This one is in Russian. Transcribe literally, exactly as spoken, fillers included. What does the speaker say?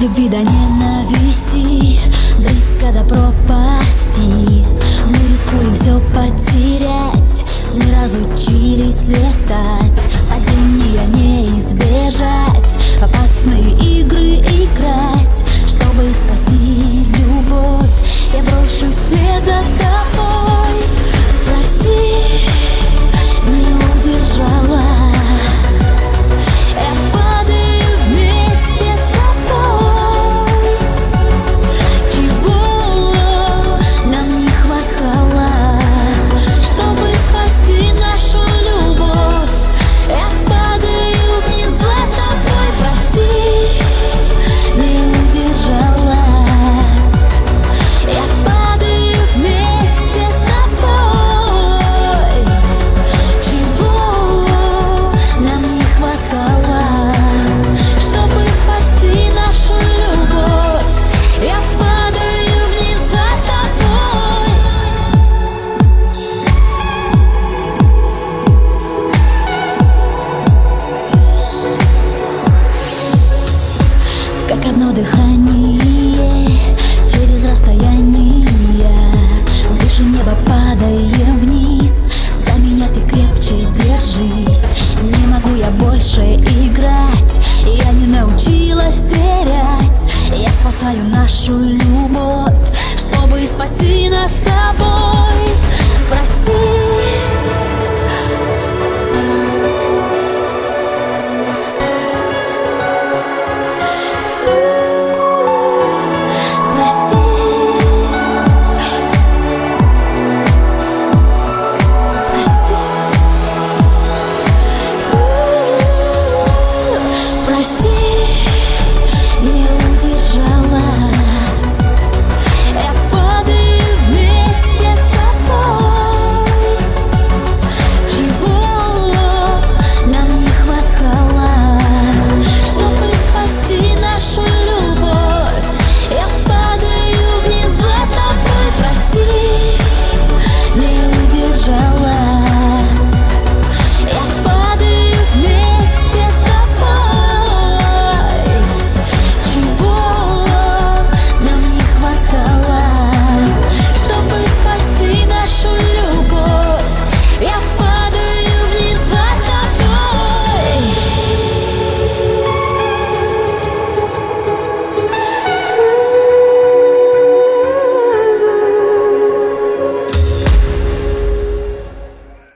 любви до ненависти, близко до пропасти. Мы рискуем все потерять, не разучились летать. Падения не избежать, в опасные игры играть. Чтобы спасти любовь, я брошусь вслед за тобой. Прости, не удержала. Я падаю вместе с тобой. Чего нам не хватало, чтобы спасти нашу любовь? Я падаю вниз за тобой. Прости, не удержала. Я падаю вместе с тобой. Чего нам не хватало, чтобы спасти нашу любовь? Я падаю вниз за тобой. Как одно дыхание через расстояние, выше неба падаем вниз. За меня ты крепче держись. Не могу я больше играть, я не научилась терять. Я спасаю нашу любовь, чтобы спасти нас с тобой. Прости.